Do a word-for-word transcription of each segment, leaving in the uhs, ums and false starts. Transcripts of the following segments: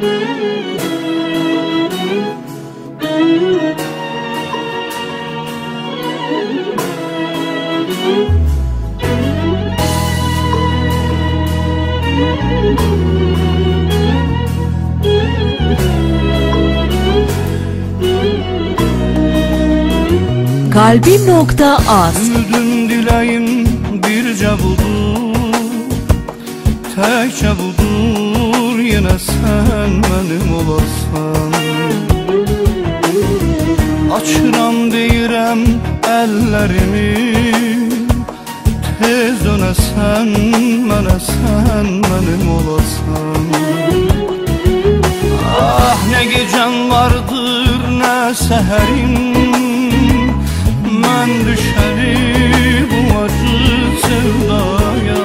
Kalbim nokta az. Ümidim dileyim birce budur, tekçe budur, yine sen benim olasan. Açıram deyirem ellerimi, tez dönesen mənə, sen benim olasan. Ah ne gecen vardır ne seherim, mən düşərim bu acı sevdaya.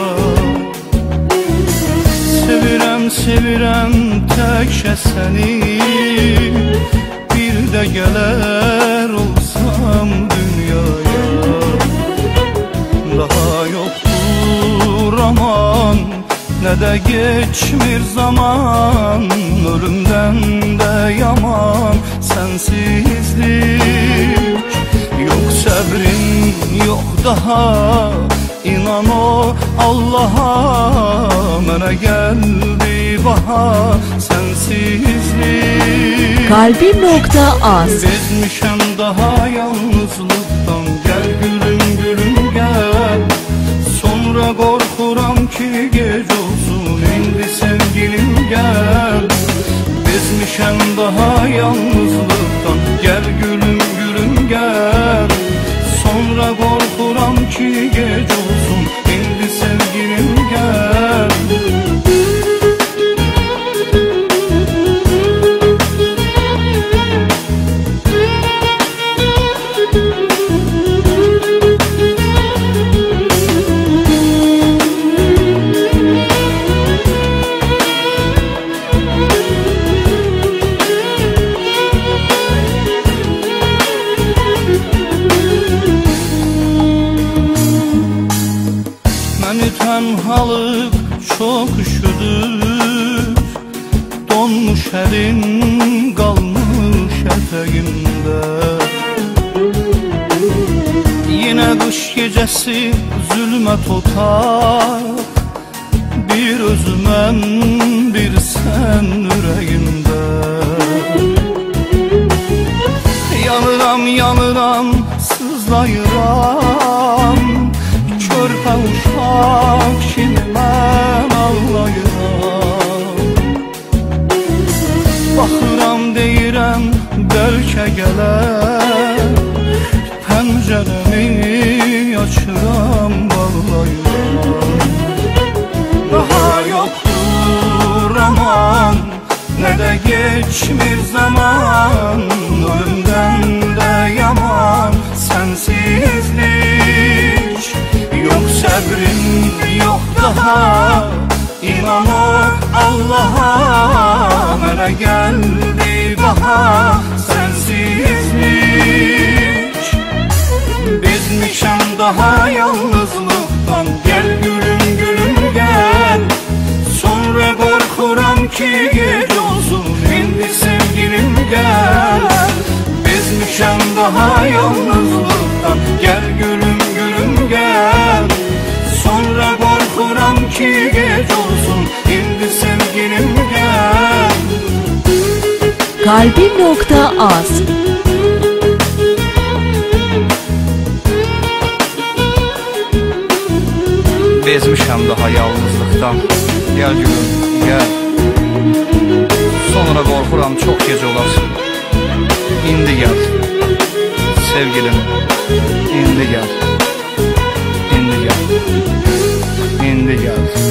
Sevirəm, sevirəm təkcə səni, bir də gələr olsam dünyaya. Daha yoxdur aman, nə də geçmir zaman, ölümdən də yaman sensizlik. Yok səbrim, yok daha, inan o Allah'a, mənə gəldi baha sensizlik. Kalbim nokta az. Bezmişəm daha yalnızlıktan, gel gülüm gülüm gel. Sonra qorxuram ki gec olsun, indi sevgilim gel. Bezmişəm daha yalnızlıktan, gel gülüm gülüm gel. Sonra qorxuram ki gec olsun, indi sevgilim gel. Tenhalık çok üşüdür, donmuş elin kalmış eteğimde. Yine kış gecesi zulmet otar, bir özümem bir sen yüreğimde. Yanıram yanıram sızlayıram, körpə uşaq kimi mən ağlayıram. Baxıram deyirəm bəlkə gələr, pəncərəmi açıram bağlayıram. Daha yoxdur aman, nə də geçmir zaman, ölümdən də yaman sensizlik. Yok səbrim, yok daha, inan o Allah'a, mənə gəldi baha sensizlik. Bezmişəm daha yalnızlıktan, gel gülüm gülüm gel. Sonra qorxuram ki gec olsun, indi sevgilim gel. Bezmişəm daha yalnızlıktan, gel gülüm gülüm gel. Sonra qorxuram ki gec olsun, indi sevgilim gel. Kalbim nokta az. Bezmişəm daha yalnızlıktan, gel gülüm gel. Sonra qorxuram çox gec olasın, indi gel. Sevgilim, indi gel. İndi gel.